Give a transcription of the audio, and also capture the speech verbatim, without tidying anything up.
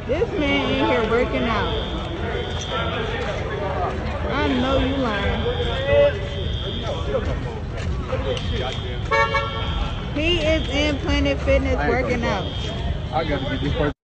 This man in here working out. I know you lying. He is in Planet Fitness working out. I gotta get this first.